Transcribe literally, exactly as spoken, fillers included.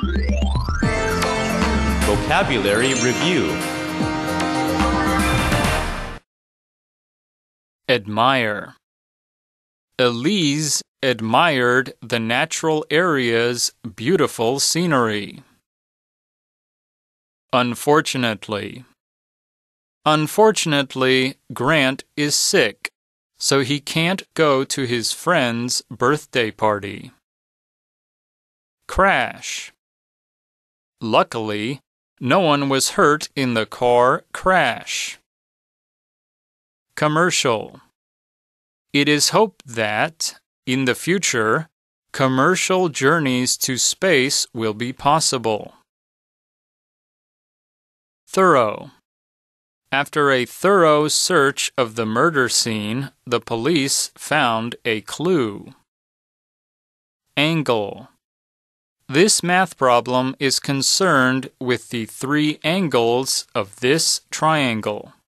Vocabulary Review. Admire. Elise admired the natural area's beautiful scenery. Unfortunately. Unfortunately, Grant is sick, so he can't go to his friend's birthday party. Crash. Luckily, no one was hurt in the car crash. Commercial. It is hoped that, in the future, commercial journeys to space will be possible. Thorough. After a thorough search of the murder scene, the police found a clue. Angle. This math problem is concerned with the three angles of this triangle.